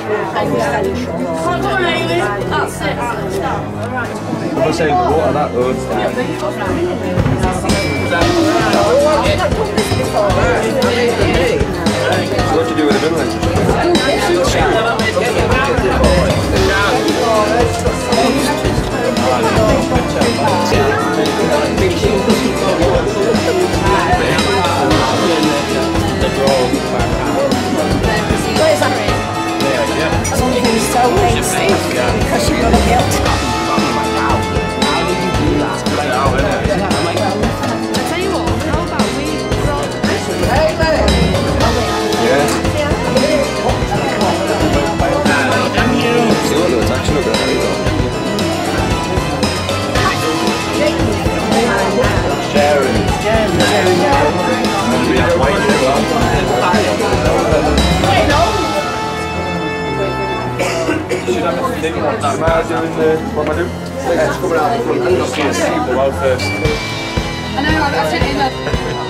That's it. I'm saying water that though. So what do you do with the middle So lazy because you're going to guilt. Am I doing the, what am I doing? It's coming out the front. I'm just going to see below first. I know, I've seen it in there.